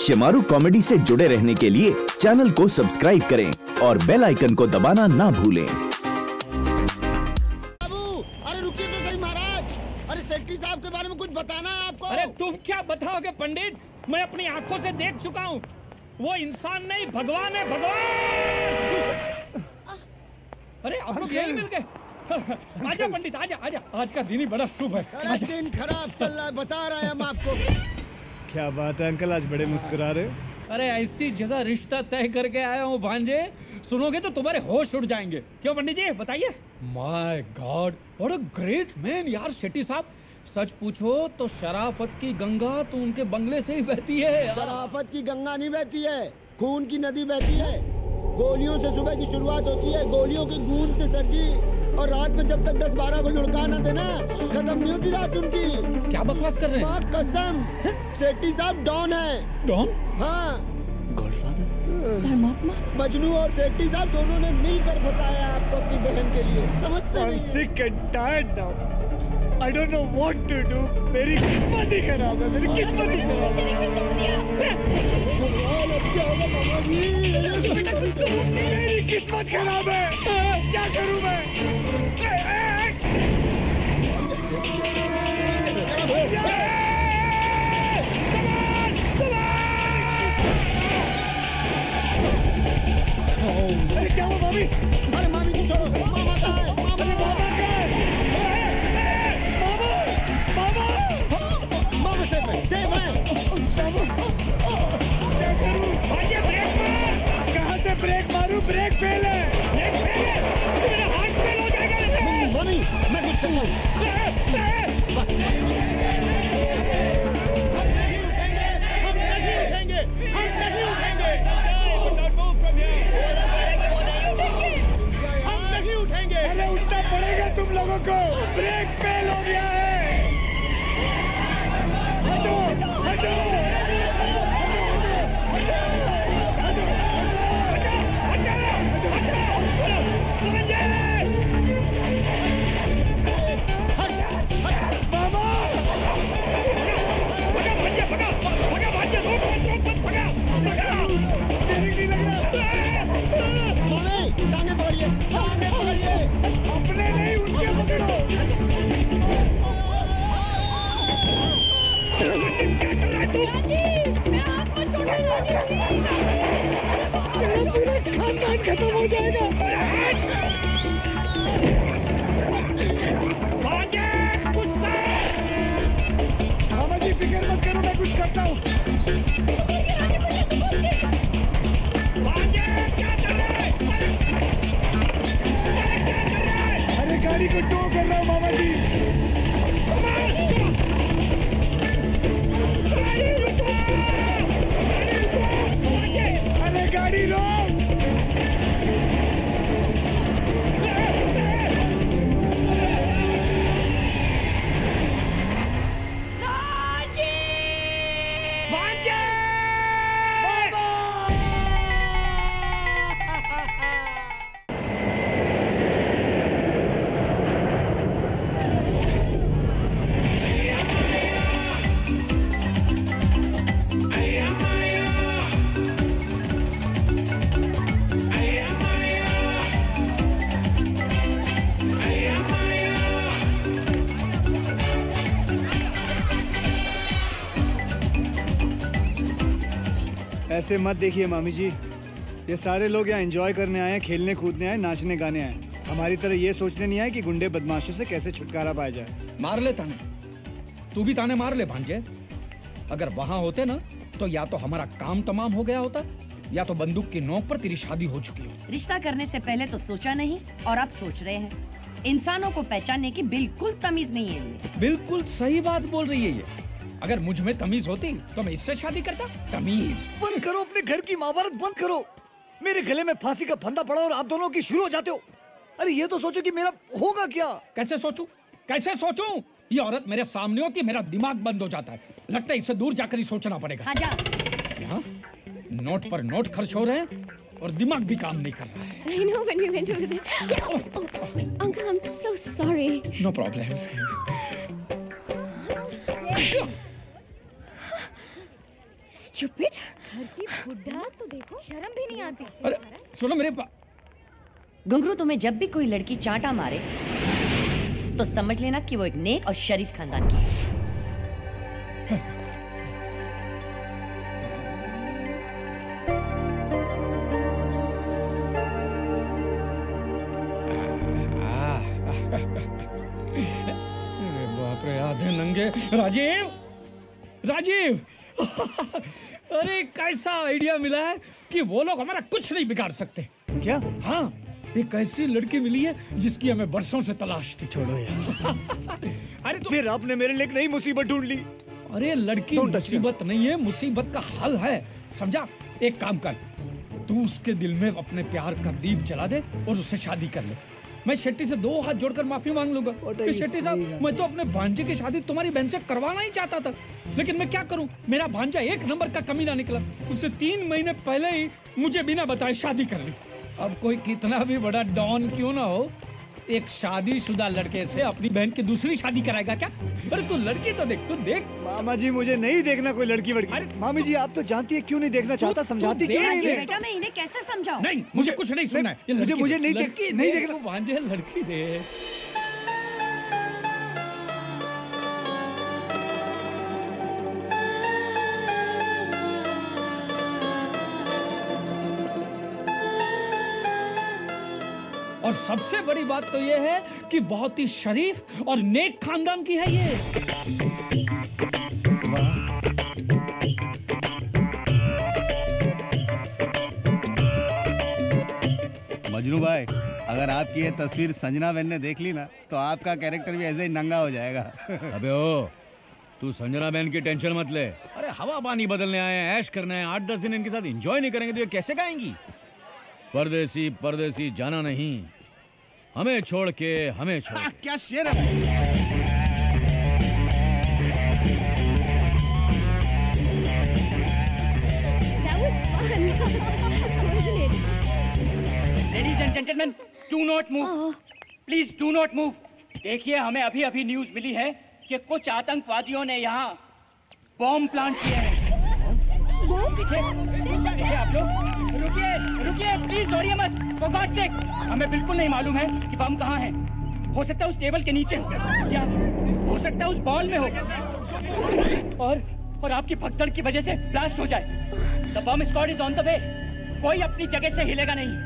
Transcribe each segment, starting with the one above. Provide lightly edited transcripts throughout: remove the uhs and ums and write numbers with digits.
Shemaroo comedy से जुड़े रहने के लिए चैनल को सब्सक्राइब करें और बेल आइकन को दबाना ना भूलें। अरे रुकिए तो सही महाराज, अरे सेठी साहब के बारे में कुछ बताना है आपको। अरे तुम क्या बताओगे पंडित, मैं अपनी आंखों से देख चुका हूँ। वो इंसान नहीं भगवान है, भगवान। अरे आप लोग यही मिल गए। आजा पंडित, आजा आजा, आज का दिन ही बड़ा शुभ है। अरे दिन खराब चल रहा है, बता रहे हैं हम आपको। क्या बात है अंकल, आज बड़े मुस्कुरा रहे हो? अरे ऐसी जगह रिश्ता तय करके आया हूँ भांजे, सुनोगे तो तुम्हारे होश उड़ जाएंगे। क्यों पंडित जी बताइए। My god, what a great man यार शेट्टी साहब। सच पूछो तो शराफत की गंगा तो उनके बंगले से ही बहती है। शराफत की गंगा नहीं बहती है, खून की नदी बहती है। गोलियों से सुबह की शुरुआत होती है, गोलियों की गूंज से सर जी, और रात में जब तक 10-12 को लुढ़का ना देना, खत्म नहीं होती रात उनकी। क्या बकवास कर रहे हैं? कसम, सेठी साहब डॉन है। डॉन? हाँ, गॉडफादर, धर्मात्मा। मजनू और सेठी साहब दोनों ने मिलकर फंसाया आपको अपनी बहन के लिए, समझते नहीं? sick and tired now. I don't know what to do. मेरी किस्मत ही खराब है, मेरी किस्मत ही खराब है। मेरी किस्मत खराब है, क्या करूं मैं? अरे क्या हुआ मामी? अरे मामी को छोड़ो, मामा कहाँ है? मामा कहाँ है? मामा सेफ है, सेफ है। क्या करूं? कहाँ से ब्रेक मारूं? ब्रेक फेल है। मेरा हाथ फेल हो जाएगा। मामी, मैं कुछ करता हूँ। अरे उठना पड़ेगा तुम लोगों को, ब्रेक फेल हो गया है। हटो हटो अपने नहीं उनके पकड़ो। पूरा खानदान खत्म हो जाएगा। मामा जी फिक्र मत करो, मैं कुछ करता हूँ। अरे गाड़ी को टो कर रहा हूँ मामा जी। अरे गाड़ी रोक। ऐसे मत देखिए मामी जी, ये सारे लोग यहाँ एंजॉय करने आए हैं, खेलने कूदने आए, नाचने गाने आए। हमारी तरह ये सोचने नहीं आए कि गुंडे बदमाशों से कैसे छुटकारा पाया जाए। मार ले ताने, तू भी ताने मार ले भांजे। अगर वहां होते ना तो या तो हमारा काम तमाम हो गया होता, या तो बंदूक की नोक पर तेरी शादी हो चुकी होती। रिश्ता करने से पहले तो सोचा नहीं और अब सोच रहे हैं। इंसानों को पहचानने की बिल्कुल तमीज नहीं है इनमें। बिल्कुल सही बात बोल रही है ये। अगर मुझ में तमीज होती तो मैं इससे शादी करता। तमीज बंद करो, अपने घर की महाभारत बंद करो। मेरे गले में फांसी का फंदा पड़ा और आप दोनों की शुरू हो जाते हो। अरे ये तो सोचो कि मेरा होगा क्या। कैसे सोचूं, कैसे सोचूं? ये औरत मेरे सामने होती, मेरा दिमाग बंद हो जाता है। लगता है इससे दूर जाकर ही सोचना पड़ेगा। हाँ जा। यहाँ नोट पर नोट खर्च हो रहे हैं और दिमाग भी काम नहीं कर रहा है। I know when we went over there. Uncle, I'm so sorry. No problem. Stupid धरती बुढ़ा तो देखो शर्म भी नहीं आती। अरे सुनो मेरे घुंघरू, तुम्हें जब भी कोई लड़की चांटा मारे तो समझ लेना कि वो एक नेक और शरीफ खानदान की है। बाप रे, आधे नंगे। राजीव, राजीव अरे कैसा आइडिया मिला है कि वो लोग हमारा कुछ नहीं बिगाड़ सकते। क्या? हाँ, एक ऐसी लड़की मिली है जिसकी हमें बरसों से तलाश थी। छोड़ो यार। अरे तो फिर आपने मेरे लिए एक नई मुसीबत ढूंढ ली। अरे लड़की मुसीबत नहीं है, मुसीबत का हल है, समझा? एक काम कर, तू उसके दिल में अपने प्यार का दीप जला दे और उससे शादी कर ले। मैं शेट्टी से 2 हाथ जोड़कर माफी मांग लूंगा कि शेट्टी साहब, मैं तो अपने भांजे की शादी तुम्हारी बहन से करवाना ही चाहता था, लेकिन मैं क्या करूं, मेरा भांजा एक नंबर का कमीना निकला। उससे 3 महीने पहले ही मुझे बिना बताए शादी कर ली। अब कोई कितना भी बड़ा डॉन क्यों ना हो, एक शादीशुदा लड़के से अपनी बहन की दूसरी शादी कराएगा क्या? अरे तू लड़की तो देख, तू देख। मामा जी, मुझे नहीं देखना कोई लड़की वड़की। अरे मामी जी, आप तो जानती है क्यों नहीं देखना चाहता, समझाती क्यों नहीं? बेटा मैं इन्हें कैसे समझाऊं? नहीं, मुझे कुछ नहीं सुनना है। मुझे नहीं देखना। भांजे लड़की दे। और सबसे बड़ी बात तो ये है कि बहुत ही शरीफ और नेक खानदान की है ये। मजनू भाई, अगर आपकी ये तस्वीर संजना बहन ने देख ली ना, तो आपका कैरेक्टर भी ऐसे ही नंगा हो जाएगा। अबे ओ, तू संजना बहन की टेंशन मत ले। अरे हवा पानी बदलने आए हैं, ऐश करना है। 8-10 दिन इनके साथ एंजॉय नहीं करेंगे तो ये कैसे गाएंगी? परदेसी परदेसी जाना नहीं, हमें छोड़ के हमें छोड़। क्या शेर है। That was fun, wasn't it? Ladies and gentlemen, do not move. Please do not move. देखिए, हमें अभी न्यूज़ मिली है कि कुछ आतंकवादियों ने यहाँ बॉम्ब प्लांट किए हैं। देखिए आप लोग, रुकिए, प्लीज दौड़िए मत। For God's sake, हमें बिल्कुल नहीं मालूम है कि बम कहाँ है। हो सकता है उस टेबल के नीचे हो, या हो सकता है उस बॉल में हो, और आपकी भगदड़ की वजह से ब्लास्ट हो जाए। The bomb squad is on the way. कोई अपनी जगह से हिलेगा नहीं।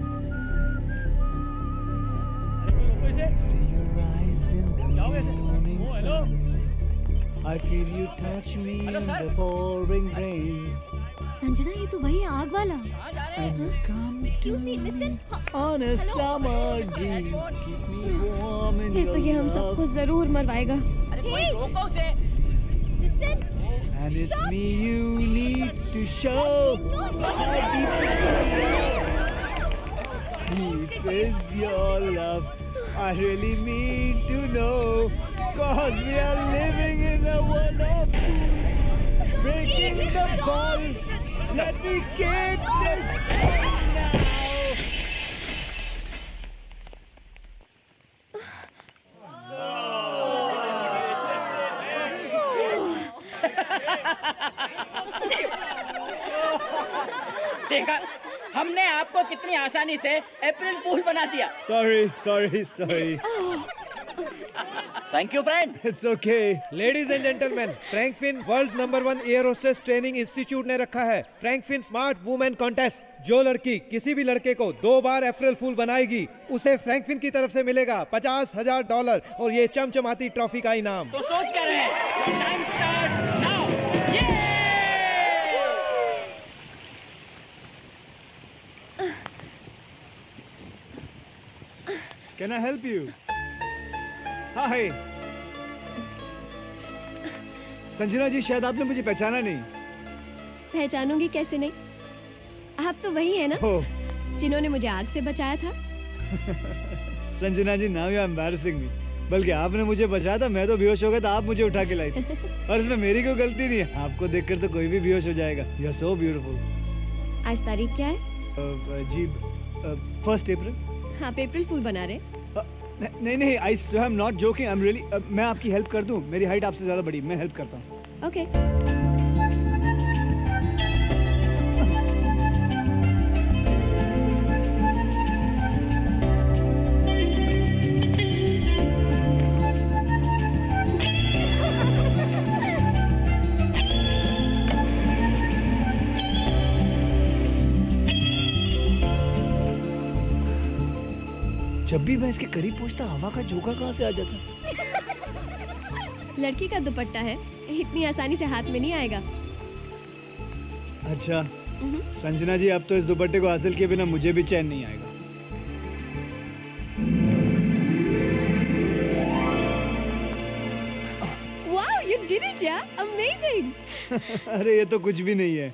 I feel you touch me in the pouring rains. Sanjana, ये तो वही आग वाला। And come to Excuse me, listen. on a summer dream. Keep me warm in फिर तो ये your हम love. सबको जरूर मरवाएगा। रोको उसे। Listen. And it's me you need to show. Deep is your love. I really need to know. Cause we are living in a world of fools. Breaking the ball. Let me kick this now. देखा, हमने आपको कितनी आसानी से अप्रैल फूल बना दिया। Sorry. Thank you, friend. It's okay. Ladies and gentleman, Frankfinn world's number 1 air hostess training institute ने रखा है फ्रैंकफिन स्मार्ट वुमेन कॉन्टेस्ट। जो लड़की किसी भी लड़के को 2 बार अप्रैल फूल बनाएगी, उसे फ्रैंकफिन की तरफ से मिलेगा $50,000 और ये चमचमाती ट्रॉफी का इनाम। तो सोच कर रहे हैं, time starts now. Can I help you? Hi. Sanjana ji, शायद आपने मुझे पहचाना नहीं। पहचानूंगी कैसे नहीं? आप तो वही है ना हो। जिन्होंने मुझे आग से बचाया था। Sanjana ji, now you are embarrassing me. बल्कि आपने मुझे बचाया था, मैं तो बेहोश हो गया था, आप मुझे उठा के लाई थी। और इसमें मेरी कोई गलती नहीं है। आपको देखकर तो कोई भी बेहोश हो जाएगा। You are so beautiful. आज तारीख क्या है? जी, 1 अप्रैल। आप अप्रैल फूल बना रहे? नहीं, I swear I'm not joking. I'm really. मैं आपकी हेल्प कर दूं? मेरी हाइट आपसे ज्यादा बड़ी, मैं हेल्प करता हूँ। ओके। जब भी मैं इसके करीब पहुंचता हवा का झोंका कहाँ से आ जाता। लड़की का दुपट्टा है, इतनी आसानी से हाथ में नहीं आएगा। अच्छा संजना जी, अब तो इस दुपट्टे को हासिल किए बिना मुझे भी चैन नहीं आएगा। Wow, you did it, yeah! Amazing! अरे ये तो कुछ भी नहीं है।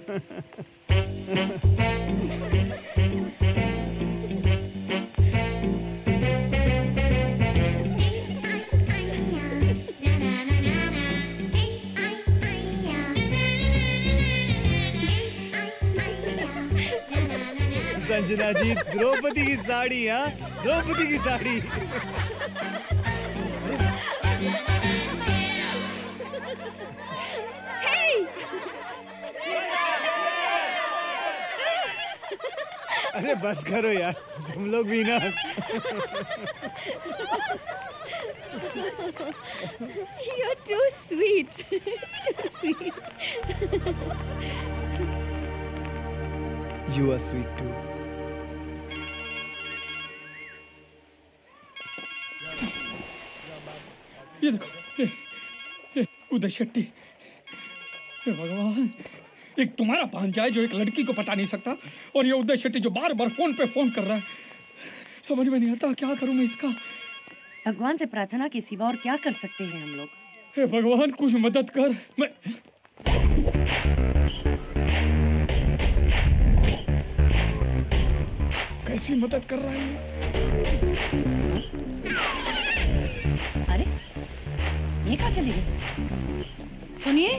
संजना जी, द्रौपदी की साड़ी, हाँ द्रौपदी की साड़ी। अरे बस करो यार, तुम लोग भी ना। You're too sweet. Too sweet. You are sweet too. ये देखो, ये उदय शेट्टी। हे भगवान, एक तुम्हारा भांजा है जो एक लड़की को पटा नहीं सकता, और ये उदय शेट्टी जो बार बार फोन पे फोन कर रहा है। समझ में नहीं आता क्या करूं मैं इसका। भगवान से प्रार्थना के सिवा और क्या कर सकते हैं हम लोग। हे भगवान, कुछ मदद कर। मैं कैसी मदद कर रहा है? अरे ये कहाँ चली गई? सुनिए,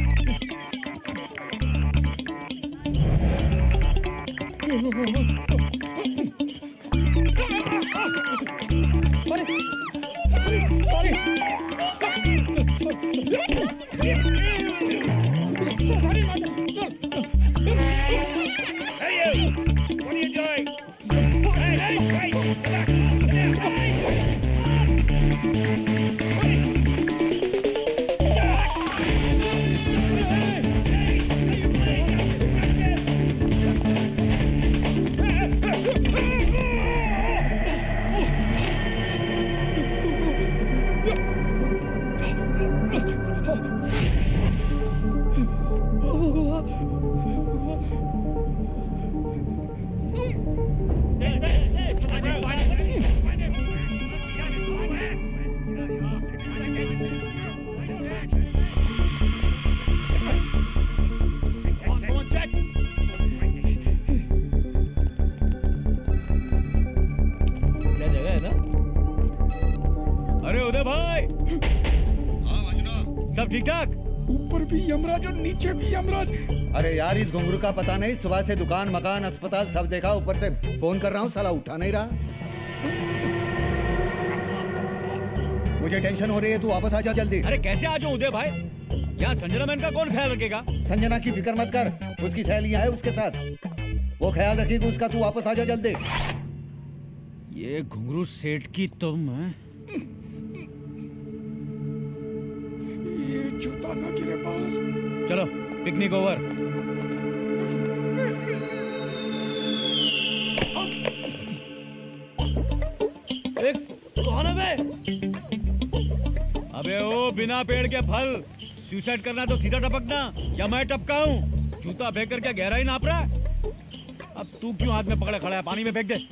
सब ठीक ठाक? ऊपर भी यमराज और नीचे भी यमराज। अरे यार, इस घुंघरू का पता नहीं, सुबह से दुकान मकान अस्पताल सब देखा, ऊपर से फोन कर रहा हूँ, साला उठा नहीं रहा। मुझे टेंशन हो रही है, तू वापस आ जा जल्दी। अरे कैसे आ जाऊं उदय भाई? यहाँ संजना मैन का कौन ख्याल रखेगा? संजना की फिक्र मत कर, उसकी सहेलियां है उसके साथ, वो ख्याल रखेगी उसका। तू वापस आ जा जल्दी। ये घुंघरू सेठ की तुम है? जूता ना गिरे पास। चलो पिकनिक ओवर। कौन है बे? अबे ओ बिना पेड़ के फल, सुसाइड करना तो सीधा टपकना, या मैं टपकाऊं? जूता फेंक कर क्या गहराई नाप रहा है? अब तू क्यों हाथ में पकड़े खड़ा है? पानी में फेंक दे।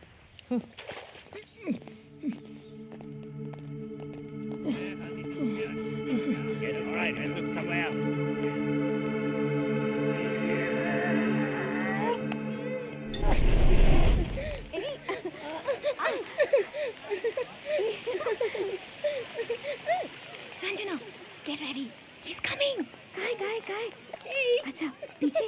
Sanjana, get ready. He's coming. काय? अच्छा, पीछे।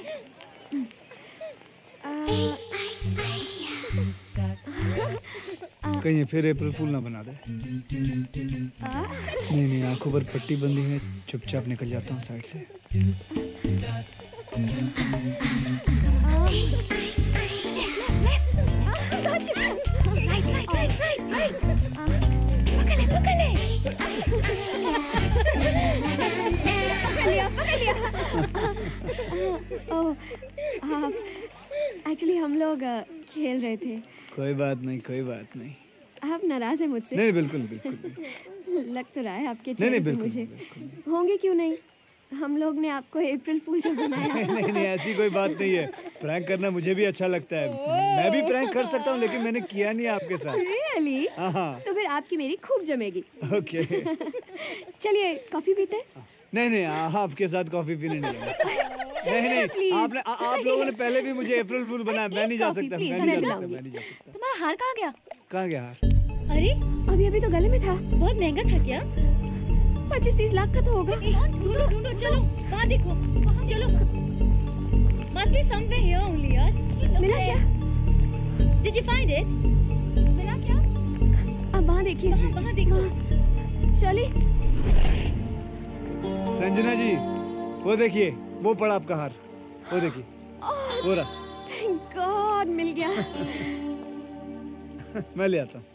कहीं फिर अप्रैल फूल ना बना दे। नहीं, आंखों पर पट्टी बंधी है, चुपचाप निकल जाता हूँ साइड से। एक्चुअली हम लोग खेल रहे थे। कोई बात नहीं, कोई बात नहीं। आप नाराज हैं मुझसे? नहीं, बिल्कुल बिल्कुल। लग तो रहा है आपके नहीं, चेहरे से बिल्कुल, मुझे। बिल्कुल। होंगे क्यों नहीं, हम लोग ने आपको अप्रैल फूल जो बनाया। नहीं नहीं, ऐसी कोई बात नहीं है। प्रैंक करना मुझे भी अच्छा लगता है। मैं भी प्रैंक कर सकता हूँ, लेकिन मैंने किया नहीं आपके साथ। रियली? हाँ। तो फिर आपकी मेरी खूब जमेगी। ओके। चलिए कॉफी पीते हैं? नहीं नहीं, आपके साथ कॉफी पीने नहीं जाऊंगा। नहीं नहीं, आप लोगों ने पहले भी मुझे अप्रैल फूल बनाया। मैं नहीं जा सकता, मैं नहीं जा सकता। तुम्हारा हार कहाँ गया? कहाँ गया हार? अरे अभी तो गले में था। बहुत महंगा था क्या? 25-30 लाख का तो होगा। ढूंढो ढूंढो, चलो वहाँ देखो, चलो। Must be somewhere here only यार। मिला क्या? Did you find it? मिला क्या? अब वहाँ देखिए। वहाँ देखो। शर्ली। संजना जी, वो देखिए, वो पड़ा आपका हार। वो देखिए, वो रहा। Thank God, मिल गया। मैं ले आता हूँ।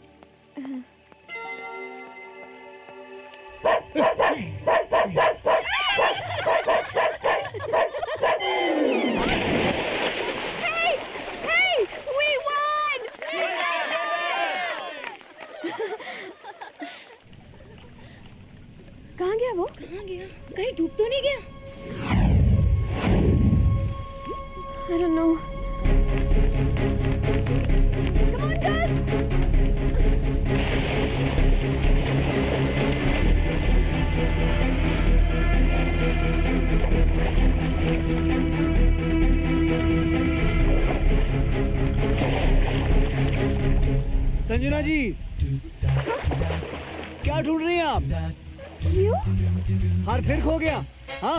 कहाँ गया वो? कहाँ गया? कहीं डूब तो नहीं गया? I don't know. Come on, guys! Sanjana ji, क्या ढूंढ रही हैं आप? क्यों? हार फिर खो गया? हाँ?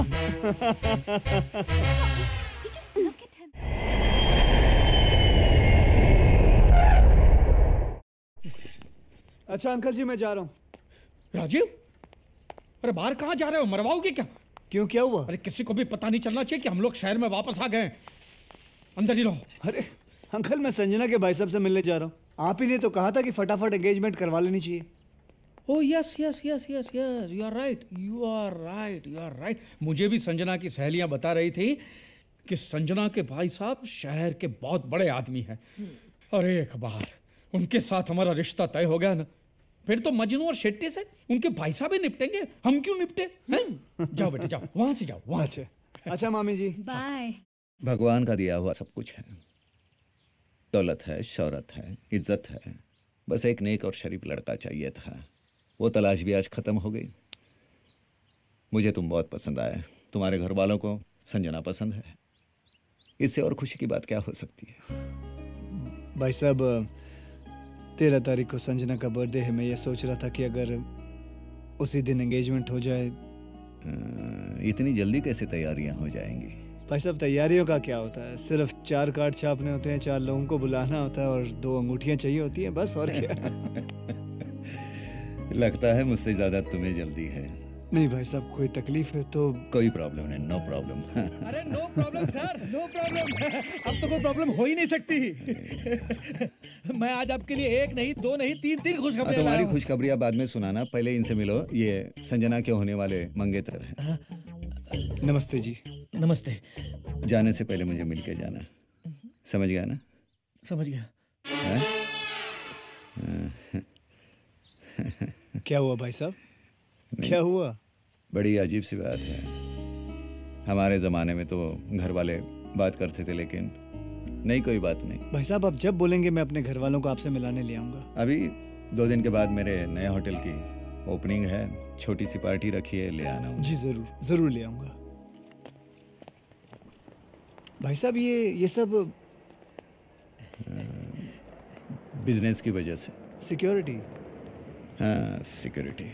अच्छा अंकल जी, मैं जा रहा हूँ। राजीव, अरे बाहर कहाँ जा रहे हो? मरवाओगे क्या? क्यों, क्या हुआ? अरे किसी को भी पता नहीं चलना चाहिए कि हम लोग शहर में वापस आ गए। अंदर ही रहो। अरे अंकल, मैं संजना के भाई साहब से मिलने जा रहा हूँ। आप ही ने तो कहा था कि फटाफट एंगेजमेंट करवा लेनी चाहिए। Oh yes, yes, yes, yes, yes. You are right. You are right. You are right. मुझे भी संजना की सहेलियां बता रही थी कि संजना के भाई साहब शहर के बहुत बड़े आदमी हैं। और एक बार उनके साथ हमारा रिश्ता तय हो गया ना, फिर तो मजनू और शेट्टी से उनके भाई साहब ही निपटेंगे। हम क्यों निपटे? हैं? जाओ बेटे जाओ, वहां से जाओ, वहां से। अच्छा मामी जी, बाय। भगवान का दिया हुआ सब कुछ है। दौलत है, शौहरत है, इज्जत है। बस एक नेक और शरीफ लड़का चाहिए था। वो तलाश भी आज खत्म हो गई। मुझे तुम बहुत पसंद आए। तुम्हारे घर वालों को संजना पसंद है। इससे और खुशी की बात क्या हो सकती है? भाई साहब, 13 तारीख को संजना का बर्थडे है। मैं ये सोच रहा था कि अगर उसी दिन एंगेजमेंट हो जाए। इतनी जल्दी कैसे तैयारियां हो जाएंगी? भाई साहब, तैयारियों का क्या होता है? सिर्फ 4 कार्ड छापने होते हैं, 4 लोगों को बुलाना होता है और 2 अंगूठियां चाहिए होती हैं, बस। और क्या? लगता है मुझसे ज्यादा तुम्हें जल्दी है। नहीं भाई साहब, कोई तकलीफ है तो? कोई प्रॉब्लम नहीं, नो प्रॉब्लम। अरे no problem sir, no problem. अब तो कोई प्रॉब्लम हो ही नहीं सकती। मैं आज आपके लिए 1 नहीं, 2 नहीं, 3 खुशखबरी। तुम्हारी खुशखबरियां बाद में सुनाना, पहले इनसे मिलो। ये संजना के होने वाले मंगेतर हैं। नमस्ते जी। नमस्ते। जाने से पहले मुझे मिल के जाना, समझ गया ना? समझ गया। क्या हुआ भाई साहब, क्या हुआ? बड़ी अजीब सी बात है। हमारे ज़माने में तो घर वाले बात करते थे, लेकिन नहीं, कोई बात नहीं। भाई साहब, आप जब बोलेंगे मैं अपने घर वालों को आपसे मिलाने ले आऊँगा। अभी 2 दिन के बाद मेरे नए होटल की ओपनिंग है। छोटी सी पार्टी रखी है, ले आना। जी ज़रूर, ज़रूर ले आऊँगा। भाई साहब, ये सब बिजनेस की वजह से। सिक्योरिटी? हाँ, सिक्योरिटी।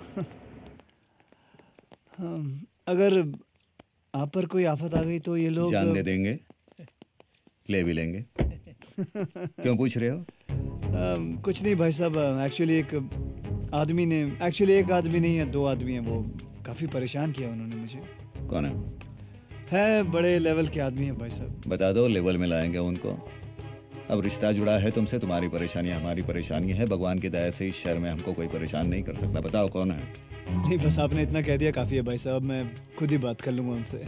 अगर आप पर कोई आफत आ गई तो ये लोग जान दे देंगे, ले भी लेंगे। क्यों पूछ रहे हो? कुछ नहीं भाई साहब, एक्चुअली एक आदमी नहीं है, 2 आदमी हैं, वो काफ़ी परेशान किया उन्होंने मुझे। कौन है? बड़े लेवल के आदमी हैं भाई साहब। बता दो, लेवल में लाएंगे उनको। अब रिश्ता जुड़ा है तुमसे, तुम्हारी परेशानी हमारी परेशानी है। भगवान की दया से इस शहर में हमको कोई परेशान नहीं कर सकता। बताओ कौन है? नहीं, बस आपने इतना कह दिया काफ़ी है भाई साहब। मैं खुद ही बात कर लूँगा उनसे।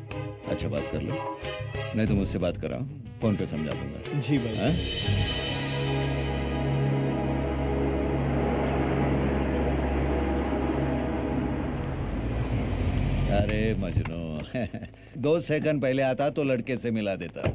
अच्छा, बात कर लो। नहीं तो मुझसे बात कराओ, फ़ोन पे समझा दूंगा। जी भाई साहब। अरे मजनू 2 सेकंड पहले आता तो लड़के से मिला देता।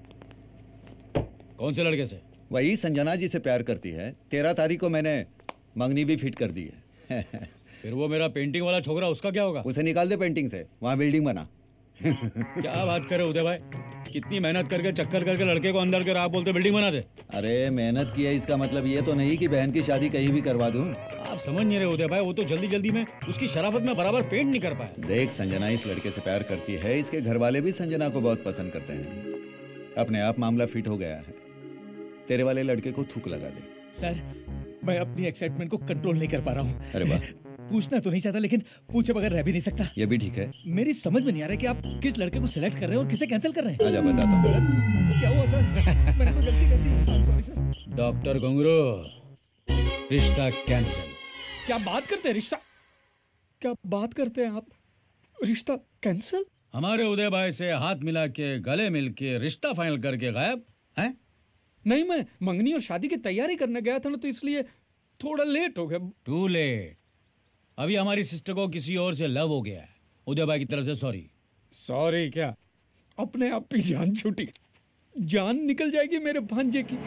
कौन से लड़के से? वही संजना जी से प्यार करती है। 13 तारीख को मैंने मंगनी भी फिट कर दी है। फिर वो मेरा पेंटिंग वाला छोकरा, उसका क्या होगा? उसे निकाल दे पेंटिंग से, वहाँ बिल्डिंग बना। क्या बात करे उदय भाई, कितनी मेहनत करके चक्कर करके लड़के को अंदर के आप बोलते बिल्डिंग बना दे। अरे मेहनत की है इसका मतलब ये तो नहीं कि बहन की शादी कहीं भी करवा दूं। आप समझ नहीं रहे उदय भाई, वो तो जल्दी जल्दी में उसकी शराफत में बराबर पेंट नहीं कर पाया। देख संजना इस लड़के से प्यार करती है, इसके घर वाले भी संजना को बहुत पसंद करते हैं। अपने आप मामला फिट हो गया है, तेरे वाले लड़के को थूक लगा दे। सर मैं अपनी एक्साइटमेंट को कंट्रोल नहीं कर पा रहा हूँ। अरे वाह। पूछना तो नहीं चाहता लेकिन पूछे बगैर रह भी नहीं सकता। ये भी ठीक है। मेरी समझ में नहीं आ रहा कि आप किस लड़के को सिलेक्ट कर रहे हैं और किसे कैंसिल कर रहे हैं। आजा बताता हूँ। क्या हुआ सर? मैंने कोई गलती कर दी? Sorry sir. डॉक्टर घुंगरू, रिश्ता कैंसिल। क्या बात करते हैं? रिश्ता क्या बात करते हैं आप? रिश्ता कैंसिल? हमारे उदय भाई से हाथ मिला के गले मिल के रिश्ता फाइनल करके गायब हैं? नहीं, मैं मंगनी और शादी की तैयारी करने गया था ना, तो इसलिए थोड़ा लेट हो गया। Too late. अभी हमारी सिस्टर को किसी और से लव हो गया है। उदय भाई की तरफ से सॉरी। सॉरी क्या? अपने आप ही जान छूटी। जान निकल जाएगी मेरे भांजे की।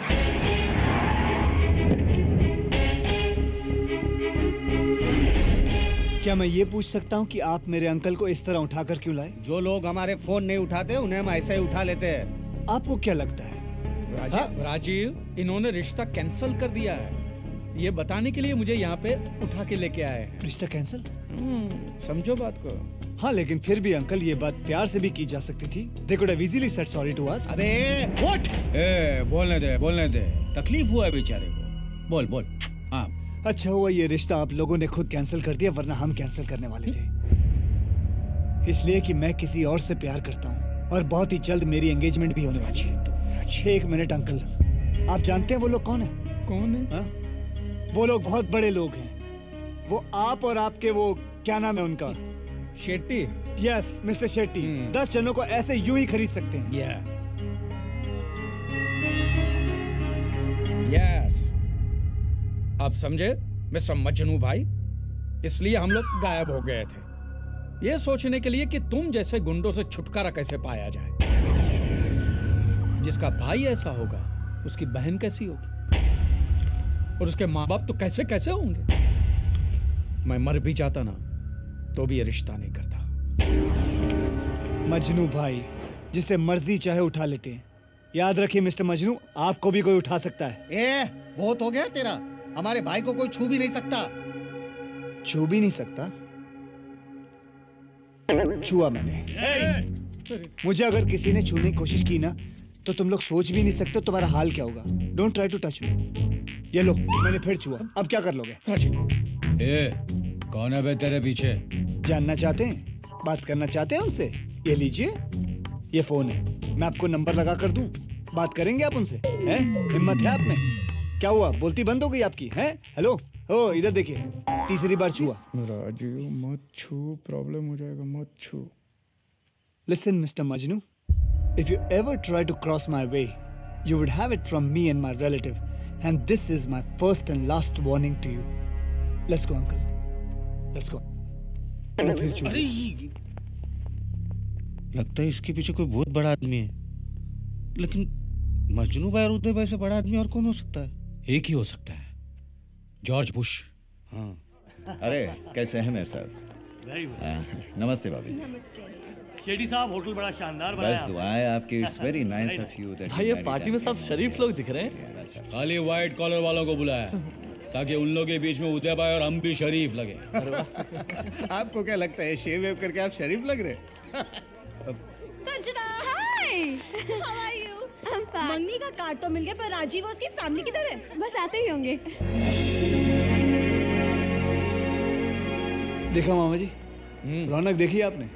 क्या मैं ये पूछ सकता हूँ कि आप मेरे अंकल को इस तरह उठाकर क्यों लाए? जो लोग हमारे फोन नहीं उठाते उन्हें हम ऐसे ही उठा लेते हैं। आपको क्या लगता है? राजीव, इन्होंने रिश्ता कैंसिल कर दिया है, ये बताने के लिए मुझे यहाँ पे उठा के लेके आए हैं। रिश्ता कैंसिल? समझो बात को। हाँ लेकिन फिर भी अंकल ये बात प्यार से भी की जा सकती थी। They could have easily said sorry to us. अबे What? बोलने दे। तकलीफ हुआ है बेचारे को। बोल। हाँ। अच्छा हुआ ये रिश्ता आप लोगों ने खुद कैंसिल कर दिया, वरना हम कैंसिल करने वाले थे। इसलिए कि मैं किसी और से प्यार करता हूँ और बहुत ही जल्द मेरी एंगेजमेंट भी होने वाली है। 1 मिनट अंकल, आप जानते हैं वो लोग कौन है? कौन है? हा? वो लोग बहुत बड़े लोग हैं। वो आप और आपके वो क्या नाम है उनका? शेट्टी। Yes mister Shetty. 10 जनों को ऐसे यूं ही खरीद सकते हैं। यस। आप समझे मिस्टर मजनू भाई? इसलिए हम लोग गायब हो गए थे, ये सोचने के लिए कि तुम जैसे गुंडों से छुटकारा कैसे पाया जाए। जिसका भाई ऐसा होगा उसकी बहन कैसी होगी, और उसके माँ बाप तो कैसे कैसे होंगे। मैं मर भी जाता ना तो भी ये रिश्ता नहीं करता। मजनू भाई, जिसे मर्जी चाहे उठा लेते हैं। याद रखिए मिस्टर मजनू, आपको भी कोई उठा सकता है। बहुत हो गया तेरा। हमारे भाई को कोई छू भी नहीं सकता। छू भी नहीं सकता? छुआ मैंने। मुझे अगर किसी ने छूने की कोशिश की ना तो तुम लोग सोच भी नहीं सकते तुम्हारा हाल क्या होगा। Don't try to touch me. ये लो, मैंने फिर छुआ, अब क्या कर लोगे? कौन है बे तेरे पीछे? जानना चाहते हैं? बात करना चाहते हैं उनसे? ये लीजिए, ये फोन है, मैं आपको नंबर लगा कर दूं, बात करेंगे आप उनसे। हैं? हिम्मत है आप में? क्या हुआ, बोलती बंद हो गई आपकी? हैं? हेलो, ओ इधर देखिए, तीसरी बार छुआ। राजीव मत छू, प्रॉब्लम हो जाएगा, मत छू। Listen, Mr. Majnu, if you ever try to cross my way, you would have it from me and my relative, and this is my first and last warning to you. Let's go, uncle. Let's go. फिर छुआ। लगता है इसके पीछे कोई बहुत बड़ा आदमी है, लेकिन मजनू भाई और उदय भाई से बड़ा आदमी और कौन हो सकता है? एक ही हो सकता है, जॉर्ज बुश। हाँ। अरे कैसे हैं मेरे साथ? नमस्ते भाभी। शेट्टी साहब, होटल बड़ा शानदार बनाया। बस दुआएं आपकी। It's very nice of you that. भाई ये पार्टी में सब शरीफ लोग दिख रहे हैं। खाली व्हाइट कॉलर वालों को बुलाया ताकि उन लोगों के बीच में उदय भाई और हम भी शरीफ लगे। आपको क्या लगता है शेव वेव करके आप शरीफ लग रहे? Sanjana, hi, how are you? I am fine. मंगनी का कार्ड तो मिल गया, पर राजीव और उसकी फैमिली किधर है? बस आते ही होंगे। देखा मामा जी, रौनक देखी आपने?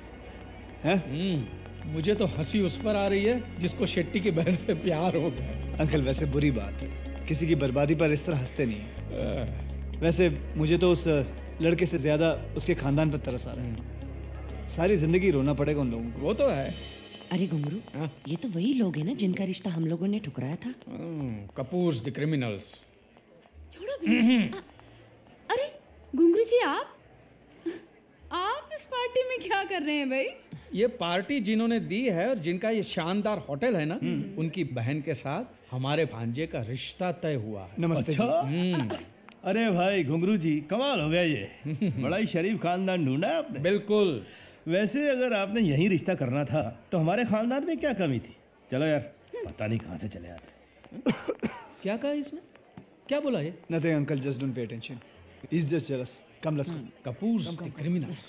मुझे तो हंसी उस पर आ रही है जिसको शेट्टी की बहन से प्यार हो गया। अंकल वैसे बुरी बात है, किसी की बर्बादी पर इस तरह हंसते नहीं है। वैसे मुझे तो उस लड़के से ज्यादा उसके खानदान पर तरस आ रहा है। सारी जिंदगी रोना पड़ेगा उन लोगों को। वो तो है, अरे घुंगरू, ये तो वही लोग हैं ना जिनका रिश्ता हम लोगों ने ठुकराया था। Kapoors the criminals. छोड़ो भी। अरे घुंगरू जी, आप इस पार्टी में क्या कर रहे हैं भाई? ये पार्टी जिन्होंने दी है और जिनका ये शानदार होटल है ना, उनकी बहन के साथ हमारे भांजे का रिश्ता तय हुआ है। नमस्ते जी। अरे भाई घुंगरू जी, कमाल हो गया ये। बड़ा ही शरीफ खानदान ढूंढा आपने। बिल्कुल। वैसे अगर आपने यही रिश्ता करना था तो हमारे खानदान में क्या कमी थी? चलो यार, पता नहीं कहाँ से चले आते। क्या कहा इसने? क्या बोला ये? Nothing, uncle. Just don't pay attention. He's just jealous. Come, let's go. Kapoor's the criminals.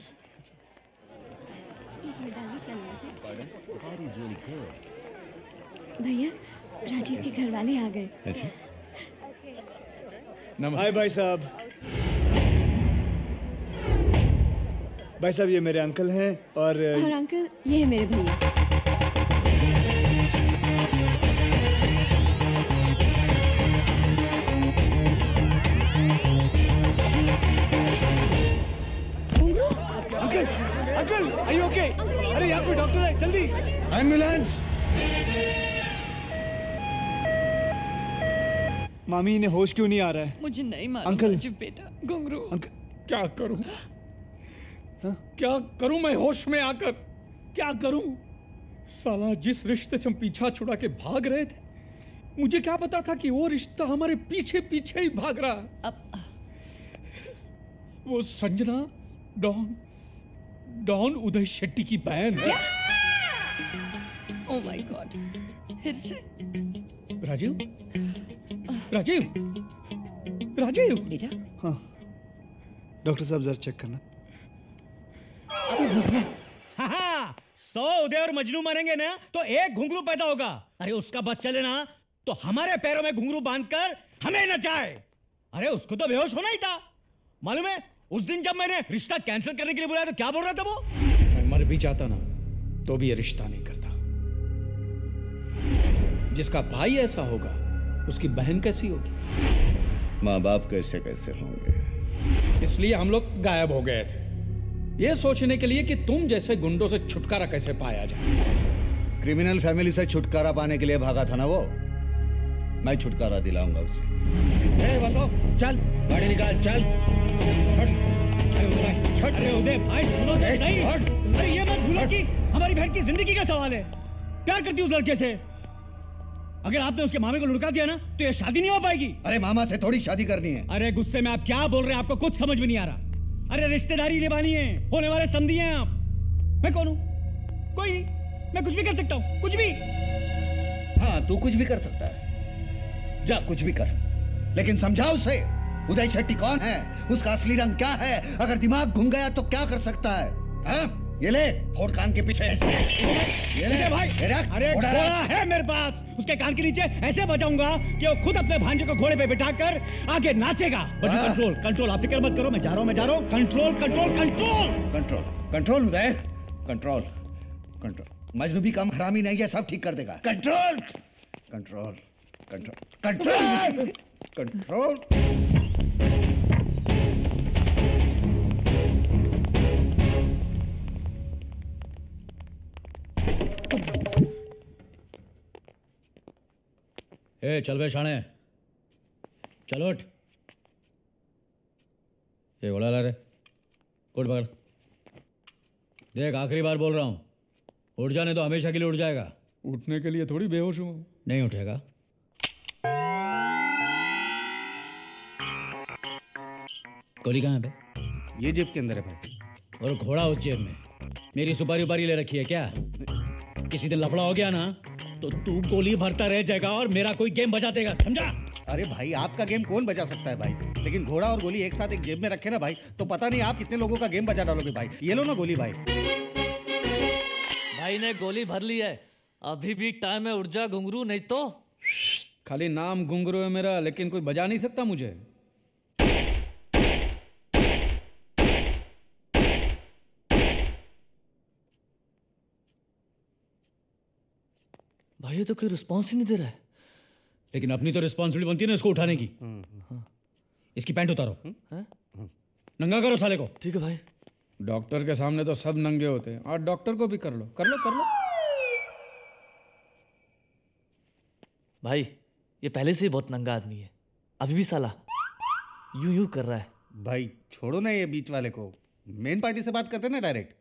भैया, राजीव के घर वाले आ गए। हाय भाई साहब। भाई साहब, ये मेरे अंकल हैं और अंकल, ये है मेरे भैया। Uncle, uncle, are you okay? अरे यहाँ कोई डॉक्टर है, जल्दी एम्बुलेंस। मामी, इन्हें होश क्यों नहीं आ रहा है? मुझे नहीं मालूम अंकल। राजीव बेटा। घुंगरू, क्या करूं? क्या करूं मैं होश में आकर? क्या करूं? साला, जिस रिश्ते से हम पीछा छुड़ा के भाग रहे थे, मुझे क्या पता था कि वो रिश्ता हमारे पीछे पीछे ही भाग रहा है। वो संजना डॉन उदय शेट्टी की बहन है। ओह माय गॉड, फिर से? राजीव, राजीव, राजीव बेटा। हाँ डॉक्टर साहब, जरा चेक करना। हाँ, 100 उदय और मजनू मरेंगे ना तो एक घुंघरू पैदा होगा। अरे उसका बस चले ना तो हमारे पैरों में घुंघरू बांधकर हमें नचाए। अरे उसको तो बेहोश होना ही था। मालूम है, उस दिन जब मैंने रिश्ता कैंसिल करने के लिए बुलाया तो क्या बोल रहा था वो? मैं मर भी जाता ना तो भी ये रिश्ता नहीं करता। जिसका भाई ऐसा होगा, उसकी बहन कैसी होगी? माँ बाप कैसे कैसे होंगे। इसलिए हम लोग गायब हो गए थे, ये सोचने के लिए कि तुम जैसे गुंडों से छुटकारा कैसे पाया जाए। क्रिमिनल फैमिली से छुटकारा पाने के लिए भागा था ना वो। मैं छुटकारा दिलाऊंगा उसे। चल गाड़ी निकाल, चल। अरे उदय भाई, सुनो तो सही। अरे ये मत भूलो कि हमारी बहन की जिंदगी का सवाल है। प्यार करती उस लड़के से। अगर आपने उसके मामे को लुढ़का दिया ना तो ये शादी नहीं हो पाएगी। अरे मामा से थोड़ी शादी करनी है। अरे गुस्से में आप क्या बोल रहे हैं? आपको कुछ समझ में नहीं आ रहा। अरे रिश्तेदारी निभानी है, होने वाले समधी हैं आप। मैं कौन हूं? कोई नहीं, मैं कुछ भी कर सकता हूं, कुछ भी। हाँ, तू कुछ भी कर सकता है, जा कुछ भी कर, लेकिन समझाओ उसे उदय शेट्टी कौन है, उसका असली रंग क्या है। अगर दिमाग घूम गया तो क्या कर सकता है? हाँ? ये ले, फोड़ कान के पीछे। ये ले भाई। अरे घोड़ा है मेरे पास, उसके कान के नीचे ऐसे बजाऊंगा कि वो खुद अपने भांजे को घोड़े पे बिठाकर आगे नाचेगा। कंट्रोल कंट्रोल, आप फिक्र मत करो, मैं जा रहा हूँ। Control control control control control Uday, control control. मजनू भी कम हरामी नहीं है, सब ठीक कर देगा। Control control control control control. ए चल बे शाणे, चल उठ। ये घोड़ा ला रे, उठ पकड़। देख, आखिरी बार बोल रहा हूं, उठ जाने तो हमेशा के लिए उठ जाएगा। उठने के लिए थोड़ी बेहोश हूं। नहीं उठेगा। गोली कहाँ है बे? ये जेब के अंदर है भाई। और घोड़ा उस जेब में। मेरी सुपारी उपारी ले रखी है क्या? किसी दिन लफड़ा हो गया ना तो तू गोली भरता रह जाएगा और मेरा कोई गेम बजा देगा, समझा? अरे भाई, आपका गेम कौन बजा सकता है भाई, लेकिन घोड़ा और गोली एक साथ एक जेब में रखे ना भाई तो पता नहीं आप कितने लोगों का गेम बजा डालोगे भाई। ये लो ना गोली भाई। भाई ने गोली भर ली है, अभी भी टाइम है, उठ जा घुंगरू, नहीं तो। खाली नाम घुंगरू है मेरा, लेकिन कोई बजा नहीं सकता मुझे। भाई ये तो कोई रिस्पॉन्स ही नहीं दे रहा है। लेकिन अपनी तो रिस्पॉन्सिबिलिटी बनती है ना इसको उठाने की। इसकी पैंट उतारो, नंगा करो साले को। ठीक है भाई। डॉक्टर के सामने तो सब नंगे होते हैं, और डॉक्टर को भी कर लो, कर लो कर लो। भाई ये पहले से ही बहुत नंगा आदमी है, अभी भी साला यूं यूं कर रहा है। भाई छोड़ो ना ये बीच वाले को, मेन पार्टी से बात करते ना डायरेक्ट।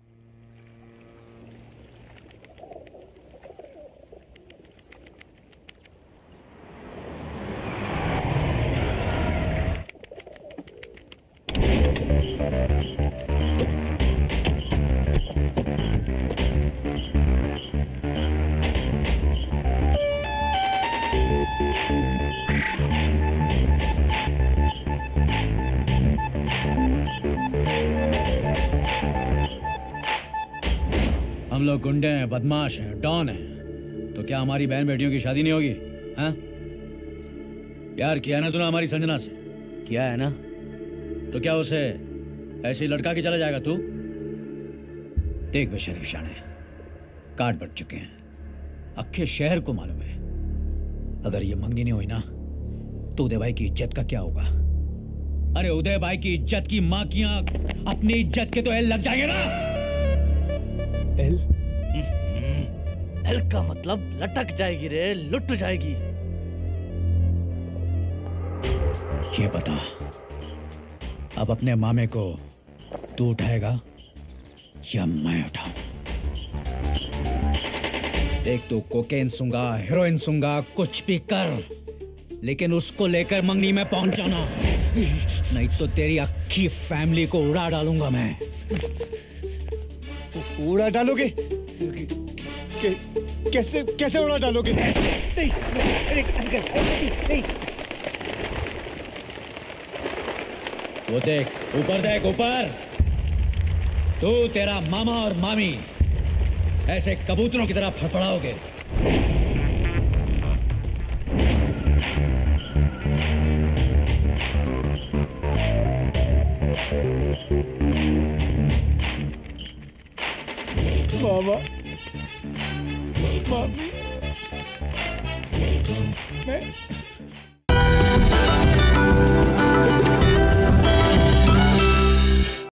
हम लोग गुंडे हैं, बदमाश हैं, डॉन हैं, तो क्या हमारी बहन बेटियों की शादी नहीं होगी? हाँ यार, किया ना तूने हमारी संजना से? किया है ना? तो क्या उसे ऐसे ही लड़का के चला जाएगा तू? देख बे शरीफ शाने, काट बट चुके हैं, अक्खे शहर को मालूम है। अगर ये मंगनी नहीं हुई ना तो उदय भाई की इज्जत का क्या होगा? अरे उदय भाई की इज्जत की मां की आंख, अपनी इज्जत के तो एल लग जाएंगे ना। एल? एल का मतलब लटक जाएगी रे, लुट जाएगी। ये बता, अब अपने मामे को तू उठाएगा या मैं उठाऊं? देख तू कोकेन सूंगा, हेरोइन सूंगा, कुछ भी कर, लेकिन उसको लेकर मंगनी में पहुंच जाना, नहीं तो तेरी अक्खी फैमिली को उड़ा डालूंगा मैं। उड़ा डालोगे? कैसे कैसे उड़ा डालोगे? नहीं, नहीं। वो देख, ऊपर देख, ऊपर। तू, तेरा मामा और मामी ऐसे कबूतरों की तरह फड़फड़ाओगे। मामा, मामी, मैं